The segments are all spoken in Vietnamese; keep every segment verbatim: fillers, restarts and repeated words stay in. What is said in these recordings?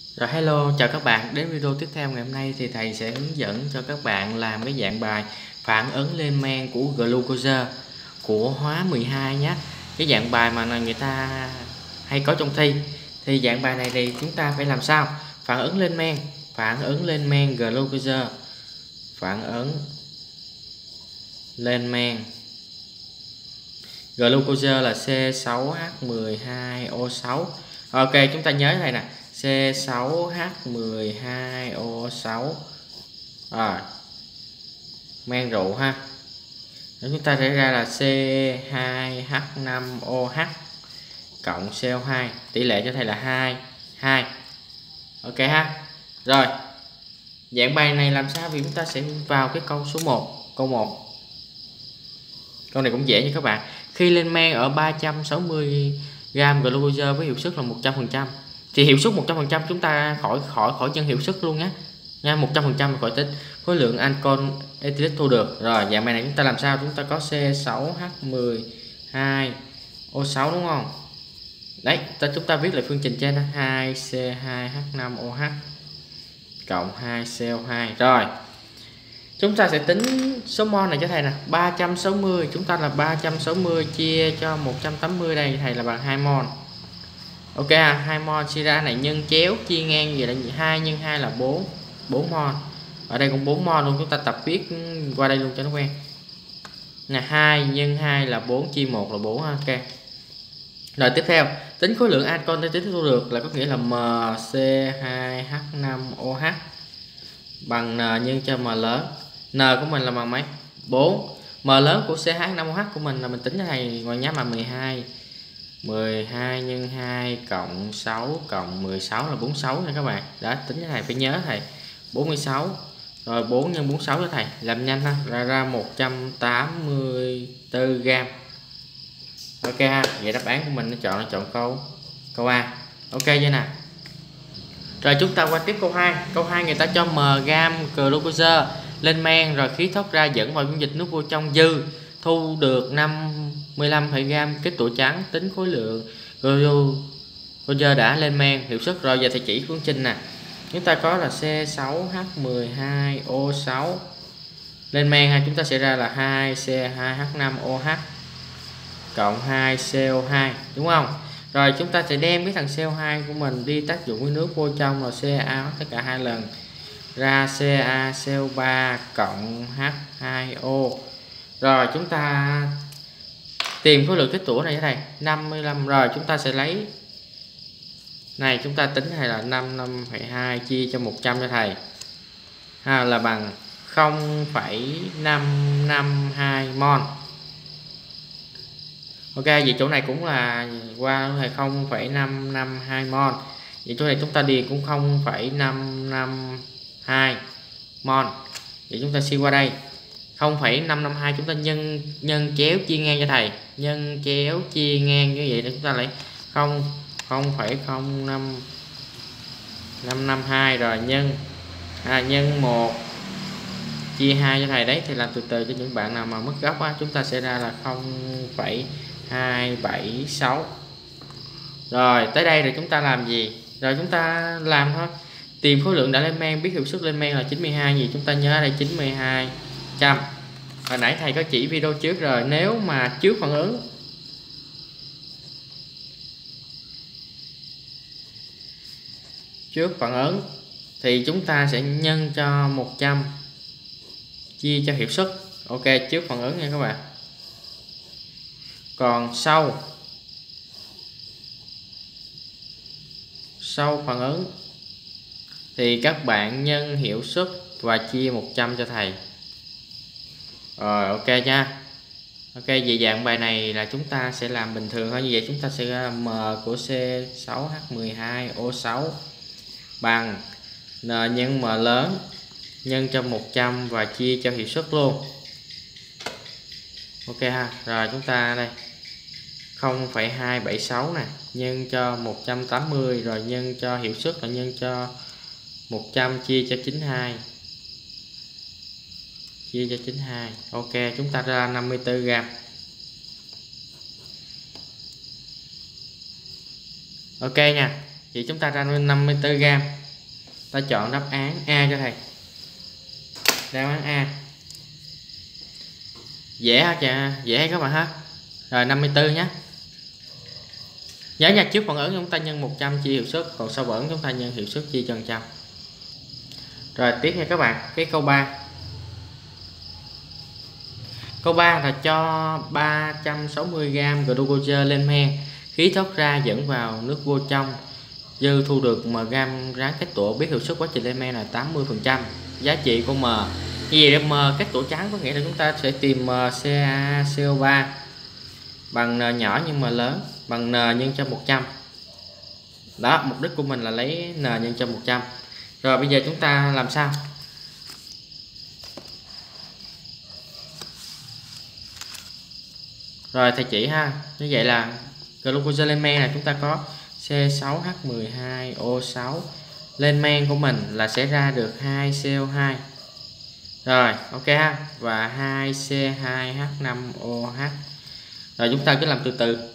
Rồi hello, chào các bạn. Đến video tiếp theo ngày hôm nay thì thầy sẽ hướng dẫn cho các bạn làm cái dạng bài phản ứng lên men của glucose của hóa mười hai nhé. Cái dạng bài mà người ta hay có trong thi. Thì dạng bài này thì chúng ta phải làm sao? Phản ứng lên men, phản ứng lên men glucose, phản ứng lên men glucose là C sáu H mười hai O sáu. Ok, chúng ta nhớ này nè, C sáu H mười hai O sáu. Rồi, men rượu ha. Để chúng ta sẽ ra là C hai H năm O H cộng C O hai. Tỷ lệ cho thầy là hai, hai. Ok ha. Rồi, dạng bài này làm sao thì chúng ta sẽ vào cái câu số một. Câu một. Câu này cũng dễ nha các bạn. Khi lên men ở ba trăm sáu mươi gam glucose với hiệu suất là một trăm phần trăm thì hiệu suất một trăm phần trăm chúng ta khỏi khỏi khỏi nhân hiệu suất luôn nhé nha, một trăm phần trăm khỏi tính khối lượng alcohol ethylic thu được. Rồi dạng bài này chúng ta làm sao? Chúng ta có C sáu H mười hai O sáu đúng không? Đấy, ta chúng ta viết lại phương trình trên hai C hai H năm O H cộng hai C O hai. Rồi chúng ta sẽ tính số mol này cho thầy nè, ba trăm sáu mươi, chúng ta là ba trăm sáu mươi chia cho một trăm tám mươi đây thầy là bằng hai mol. Ok, hai mol chia ra này nhân chéo chia ngang vậy là hai nhân hai là bốn, bốn mol. Ở đây cũng bốn mol luôn, chúng ta tập viết qua đây luôn cho nó quen. Là hai nhân hai là bốn chia một là bốn. Ok. Rồi tiếp theo, tính khối lượng alcohol tính thu được là có nghĩa là M C hai H năm O H bằng N nhân cho M lớn. N của mình là bằng mấy? bốn. M lớn của C H năm O H của mình là mình tính cái này ngoài nháp là mười hai. mười hai nhân hai cộng sáu cộng mười sáu là bốn mươi sáu nha các bạn. Đó, tính cái này phải nhớ thầy. bốn mươi sáu. Rồi bốn nhân bốn mươi sáu cho thầy, làm nhanh ha, ra ra một trăm tám mươi tư gam. Ok ha, vậy đáp án của mình nó chọn là chọn câu câu A. Ok chưa nè. Rồi chúng ta qua tiếp câu hai. Câu hai người ta cho M gam glucose lên men rồi khí thoát ra dẫn vào dung dịch nước vô trong dư, thu được năm mươi lăm gam kết tủa trắng, tính khối lượng glucose đã lên men hiệu suất. Rồi giờ thầy chỉ phương trình nè. Chúng ta có là C sáu H mười hai O sáu lên men ha, chúng ta sẽ ra là hai C hai H năm O H cộng hai C O hai đúng không? Rồi chúng ta sẽ đem cái thằng C O hai của mình đi tác dụng với nước vô trong là Ca tất cả hai lần, ra CaCO ba cộng H hai O. Rồi chúng ta tìm khối lượng kết tủa này cho thầy, năm mươi lăm. Rồi chúng ta sẽ lấy này, chúng ta tính hay là năm mươi lăm phẩy hai chia cho một trăm cho thầy ha, là bằng không phẩy năm năm hai mol. Ok, vậy chỗ này cũng là qua thầy không phẩy năm năm hai mol. Vậy chỗ này chúng ta điền cũng không phẩy năm năm hai mol. Vậy chúng ta suy qua đây không phẩy năm năm hai, chúng ta nhân nhân chéo chia ngang cho thầy, nhân chéo chia ngang như vậy để chúng ta lấy không phẩy không năm năm năm hai rồi nhân à, nhân một chia hai cho thầy. Đấy thì làm từ từ cho những bạn nào mà mất gốc á, chúng ta sẽ ra là không phẩy hai bảy sáu. Rồi tới đây rồi chúng ta làm gì? Rồi chúng ta làm thôi, tìm khối lượng đã lên men, biết hiệu suất lên men là chín mươi hai gì, chúng ta nhớ đây chín mươi hai trăm. Hồi nãy thầy có chỉ video trước rồi, nếu mà trước phản ứng trước phản ứng thì chúng ta sẽ nhân cho một trăm chia cho hiệu suất. Ok, trước phản ứng nha các bạn. Còn sau sau phản ứng thì các bạn nhân hiệu suất và chia một trăm cho thầy. Rồi ok nha. Ok, vậy dạng bài này là chúng ta sẽ làm bình thường thôi. Như vậy chúng ta sẽ ra M của C sáu H mười hai O sáu bằng N nhân M lớn nhân cho một trăm và chia cho hiệu suất luôn. Ok ha. Rồi chúng ta đây không phẩy hai bảy sáu nè, nhân cho một trăm tám mươi rồi nhân cho hiệu suất là nhân cho một trăm chia cho chín mươi hai. Chia cho chín mươi hai. Ok, chúng ta ra năm mươi tư gam. Ok nha. Vậy chúng ta ra năm mươi tư gam. Ta chọn đáp án A cho thầy. Đáp án A. Dễ hả chà, dễ các bạn ha. Rồi năm mươi tư nhé. Nhớ nha, trước phần ứng chúng ta nhân một trăm chia hiệu suất, còn sau vẫn chúng ta nhân hiệu suất chia cho một trăm. Rồi tiếp nha các bạn, cái câu ba. Câu ba là cho ba trăm sáu mươi gam glucose lên men, khí thoát ra dẫn vào nước vô trong, dư thu được m gam ráng kết tủa, biết hiệu suất quá trình lên men là tám mươi phần trăm. Giá trị của m. Như vậy m kết tủa trắng có nghĩa là chúng ta sẽ tìm m C a C O ba bằng n nhỏ nhưng m lớn, bằng n nhân cho một trăm. Đó, mục đích của mình là lấy n nhân cho một trăm. Rồi bây giờ chúng ta làm sao? Rồi thầy chỉ ha. Như vậy là glucose lên men là chúng ta có C sáu H mười hai O sáu. Lên men của mình là sẽ ra được hai C O hai. Rồi, ok ha. Và hai C hai H năm O H. Rồi chúng ta cứ làm từ từ.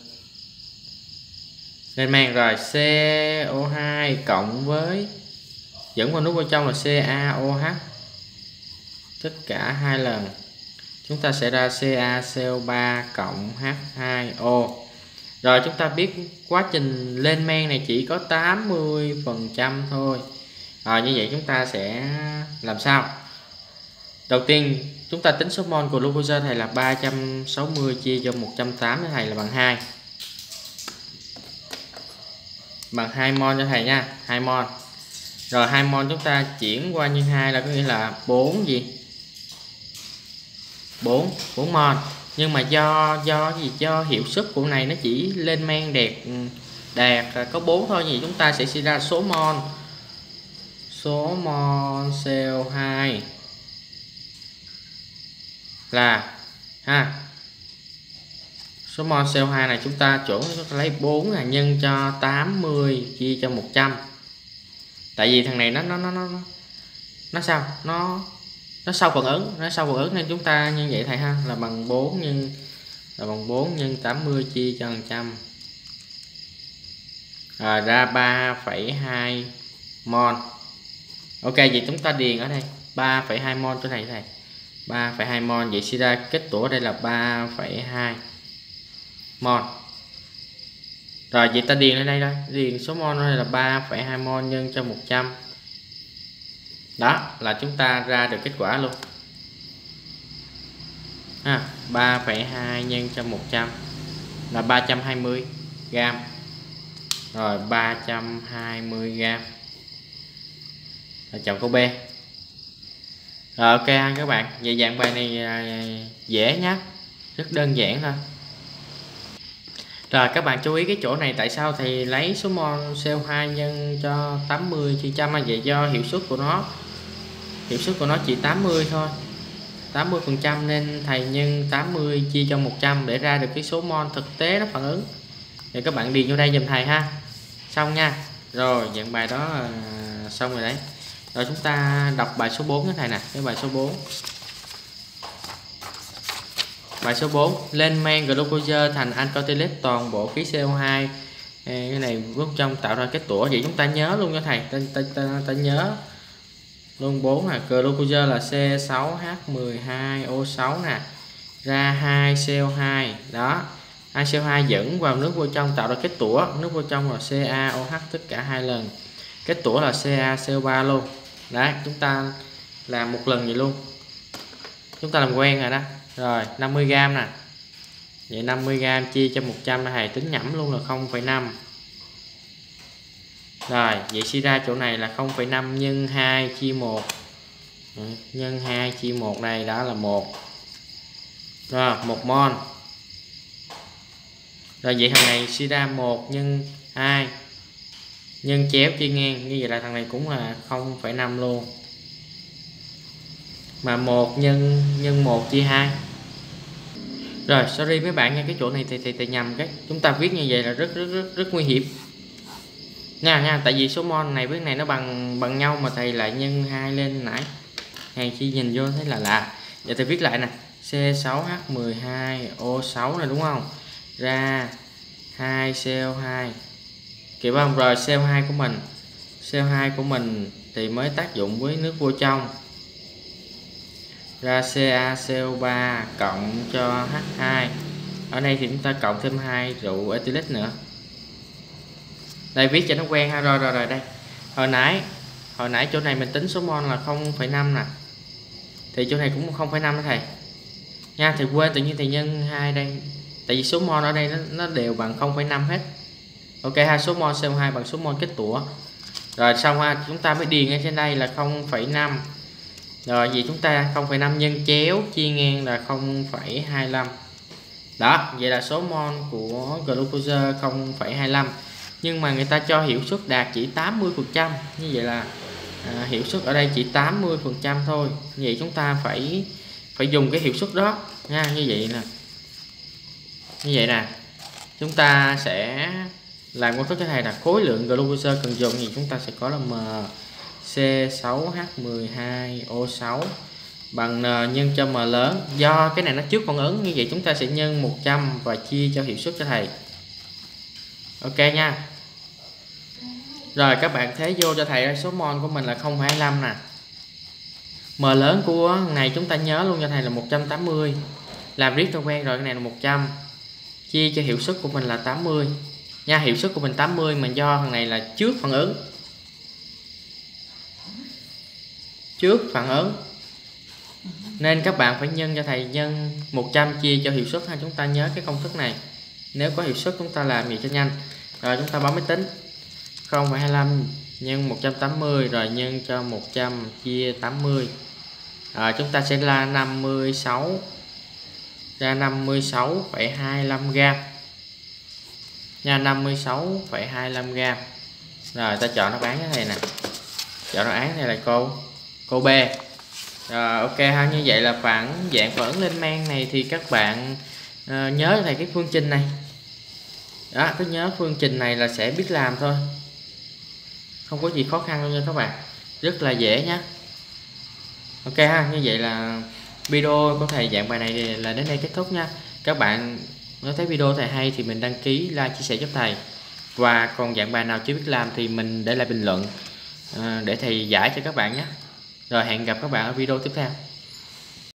Lên men rồi C O hai cộng với dẫn vào nút vào trong là C A O H. Tất cả hai lần. Chúng ta sẽ ra C A C O ba cộng H hai O. Rồi chúng ta biết quá trình lên men này chỉ có tám mươi phần trăm thôi. Rồi như vậy chúng ta sẽ làm sao? Đầu tiên chúng ta tính số mol của glucose thầy là ba trăm sáu mươi chia cho một trăm tám mươi thầy là bằng hai. Bằng hai mol cho thầy nha, hai mol. Rồi hai mol chúng ta chuyển qua nhân hai là có nghĩa là bốn gì? bốn, bốn mol. Nhưng mà do do gì do hiệu suất của này nó chỉ lên men đẹp đạt có bốn thôi, thì chúng ta sẽ suy ra số mol. Số mol C O hai là ha. Số mol C O hai này chúng ta chuẩn chúng ta lấy bốn là nhân cho tám mươi chia cho một trăm. Tại vì thằng này nó nó nó nó nó sao? Nó nó sau phần ứng, nó sau phần ứng nên chúng ta như vậy thầy ha, là bằng bốn nhân là bằng bốn nhân tám mươi chia cho một trăm. À, ra ba phẩy hai mol. Ok, vậy chúng ta điền ở đây ba phẩy hai mol cho thầy thầy. ba phẩy hai mol, vậy suy ra kết tủa đây là ba phẩy hai mol. Rồi vậy ta điền lên đây thôi, điền số mol đây là ba phẩy hai mol nhân cho một trăm. Đó là chúng ta ra được kết quả luôn. À, ba phẩy hai nhân cho một trăm là ba trăm hai mươi gam. Rồi ba trăm hai mươi gam. Là chọn câu B. Rồi ok các bạn, vậy dạng bài này dễ nhá, rất đơn giản thôi. Rồi các bạn chú ý cái chỗ này, tại sao thầy lấy số mol C O hai nhân cho tám mươi chia trăm là vậy? Do hiệu suất của nó hiệu suất của nó chỉ tám mươi thôi, tám mươi phần trăm, nên thầy nhân tám mươi chia cho một trăm để ra được cái số mol thực tế nó phản ứng. Thì các bạn điền vô đây giùm thầy ha. Xong nha. Rồi dạng bài đó à, xong rồi đấy. Rồi chúng ta đọc bài số bốn cái thầy nè, cái bài số bốn. Bài số bốn, lên men glucose thành alcotylic toàn bộ khí C O hai. Cái này bước trong tạo ra kết tủa. Vậy chúng ta nhớ luôn cho thầy, ta, ta, ta, ta nhớ luôn bốn là glucose là C sáu H mười hai O sáu nè, ra hai C O hai. Đó, hai C O hai dẫn vào nước vô trong tạo ra kết tủa, nước vô trong là C A O H tất cả hai lần, kết tủa là C A C O ba luôn. Đấy, chúng ta làm một lần vậy luôn, chúng ta làm quen rồi đó. Rồi năm mươi gam nè, vậy năm mươi gam chia cho một trăm thầy tính nhẩm luôn là không phẩy năm. Rồi vậy suy ra chỗ này là không phẩy năm nhân hai chia một. Nhân hai chia một đây, đó là một. Rồi một mol. Rồi vậy thằng này suy ra một nhân hai nhân chéo chia ngang, như vậy là thằng này cũng là không phẩy năm luôn. Mà một nhân nhân một chia hai. Rồi sorry mấy bạn nha, cái chỗ này thì thì, thì nhầm cái chúng ta viết như vậy là rất rất rất rất nguy hiểm nha nha. Tại vì số mol này với này nó bằng bằng nhau mà thầy lại nhân hai lên nãy, hàng chi nhìn vô thấy là lạ. Giờ thầy viết lại nè, C sáu H mười hai O sáu này đúng không, ra hai C O hai kịp không? Rồi C O hai của mình xê o hai của mình thì mới tác dụng với nước vô trong, ra CaCO ba cộng cho H hai. Ở đây thì chúng ta cộng thêm hai rượu ethylic nữa. Đây viết cho nó quen ha. Rồi rồi rồi đây. Hồi nãy hồi nãy chỗ này mình tính số mol là không phẩy năm nè. Thì chỗ này cũng không phẩy năm đó thầy. Nha, thì quên tự nhiên thầy nhân hai đây. Tại vì số mol ở đây nó, nó đều bằng không phẩy năm hết. Ok ha, số mol xê o hai bằng số mol kết tủa. Rồi xong ha, chúng ta mới điền ở trên đây là không phẩy năm. Rồi vì chúng ta không phẩy năm nhân chéo chia ngang là không phẩy hai lăm. Đó, vậy là số mol của glucose không phẩy hai lăm. Nhưng mà người ta cho hiệu suất đạt chỉ tám mươi phần trăm. Như vậy là à, hiệu suất ở đây chỉ tám mươi phần trăm thôi. Như vậy chúng ta phải phải dùng cái hiệu suất đó nha, như vậy nè. Như vậy nè. Chúng ta sẽ làm công thức cái này là khối lượng glucose cần dùng thì chúng ta sẽ có là M C sáu H mười hai O sáu bằng N nhân cho M lớn. Do cái này nó trước phản ứng, như vậy chúng ta sẽ nhân một trăm và chia cho hiệu suất cho thầy. Ok nha. Rồi các bạn thế vô cho thầy số mol của mình là không phẩy hai lăm nè. M lớn của này chúng ta nhớ luôn cho thầy là một trăm tám mươi. Làm riết cho quen rồi, cái này là một trăm. Chia cho hiệu suất của mình là tám mươi. Nha, hiệu suất của mình tám mươi mà do thằng này là trước phản ứng. Trước phản ứng. Nên các bạn phải nhân cho thầy nhân một trăm chia cho hiệu suất ha, chúng ta nhớ cái công thức này. Nếu có hiệu suất chúng ta làm gì cho nhanh. Rồi chúng ta bấm máy tính. không phẩy hai lăm nhân một trăm tám mươi rồi nhân cho một trăm chia tám mươi. Rồi chúng ta sẽ là năm mươi sáu ra năm mươi sáu phẩy hai lăm gam. Nha, năm mươi sáu phẩy hai lăm gam. Rồi ta chọn đáp án cái này nè. Chọn đáp án này là cô cô B. Rồi ok ha, như vậy là phản dạng phản ứng lên men này thì các bạn uh, nhớ thầy cái phương trình này. Đó, cứ nhớ phương trình này là sẽ biết làm thôi. Không có gì khó khăn đâu nha các bạn. Rất là dễ nhé. Ok ha, như vậy là video của thầy dạng bài này là đến đây kết thúc nha. Các bạn nếu thấy video thầy hay thì mình đăng ký, like, chia sẻ giúp thầy. Và còn dạng bài nào chưa biết làm thì mình để lại bình luận để thầy giải cho các bạn nhé. Rồi hẹn gặp các bạn ở video tiếp theo.